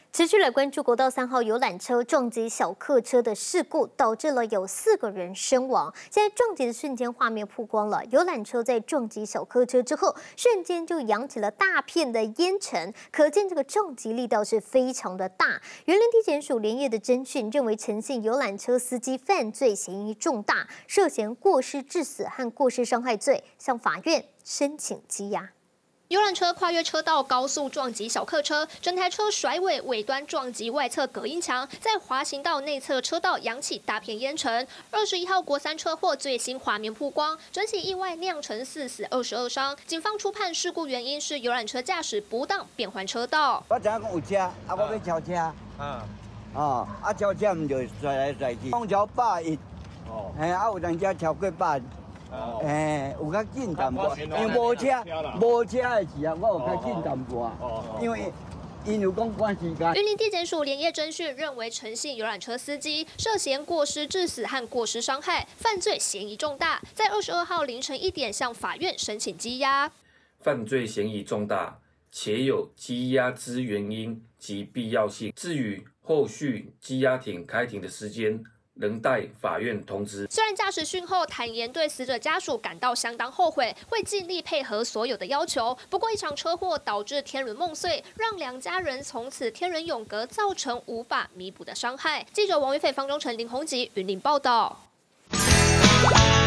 持续来关注国道3号游览车撞击小客车的事故，导致了有4个人身亡。现在撞击的瞬间画面曝光了，游览车在撞击小客车之后，瞬间就扬起了大片的烟尘，可见这个撞击力道是非常的大。员林地检署连夜的侦讯，认为陈姓游览车司机犯罪嫌疑重大，涉嫌过失致死和过失伤害罪，向法院申请羁押。 游览车跨越车道高速撞击小客车，整台车甩尾，尾端撞击外侧隔音墙，在滑行道内侧车道扬起大片烟尘。21号国3车祸最新画面曝光，整起意外酿成4死22伤。警方初判事故原因是游览车驾驶不当变换车道。 我知影讲有车，我要超车，超车唔就甩来甩去，讲超110，有人家超过100。 有较紧淡薄，因为无车的时候，我有较紧淡薄，因为因有讲赶时间。 云林地检署连夜侦讯，认为陈姓游览车司机涉嫌过失致死和过失伤害，犯罪嫌疑重大，在22号凌晨1点向法院申请羁押。 犯罪嫌疑重大，且有羁押之原因及必要性。至于后续羁押庭开庭的时间， 仍待法院通知。 虽然驾驶讯后坦言对死者家属感到相当后悔，会尽力配合所有的要求。不过一场车祸导致天伦梦碎，让两家人从此天人永隔，造成无法弥补的伤害。记者王玉斐、方中诚、林宏吉云林报道。